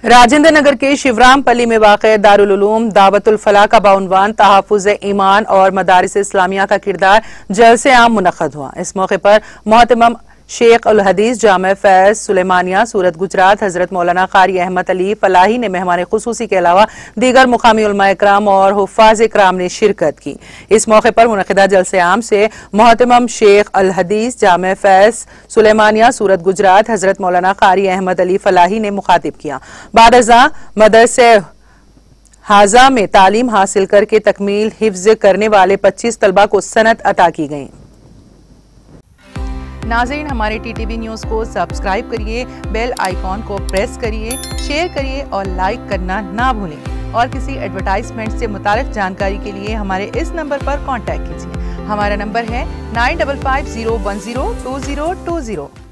राजेंद्र नगर के शिवरामपल्ली में वाक़ दारुल उलूम दावतुल फलाह का बाउनवान तहफ़्फ़ुज़ ईमान और मदारिस इस्लामिया का किरदार जलसे आम मुनक़्क़द हुआ। इस मौके पर मोहतरम शेख अल हदीस जामे फैज़ सुलेमानिया सूरत गुजरात हजरत मौलाना कारी अहमद अली फलाही ने मेहमान खुसूसी के अलावा दीगर मुकामी उलमा इकराम और हुफ़्फ़ाज़ इकराम ने शिरकत की। इस मौके पर मुनक़्क़िदा जलसे आम से मोहतरम शेख अल हदीस जामे फैज़ सुलेमानिया सूरत गुजरात हजरत मौलाना कारी अहमद अली फलाही ने मुखातिब किया। बादअज़ां मदरसे हाजा में तालीम हासिल करके तकमील हिफ्ज़ करने वाले 25 तलबा को सनद अता की गई। नाज़रीन, हमारे टीटीवी न्यूज़ को सब्सक्राइब करिए, बेल आइकॉन को प्रेस करिए, शेयर करिए और लाइक करना ना भूलें। और किसी एडवर्टाइजमेंट से मुताल्लिक़ जानकारी के लिए हमारे इस नंबर पर कॉन्टैक्ट कीजिए। हमारा नंबर है 9550102020।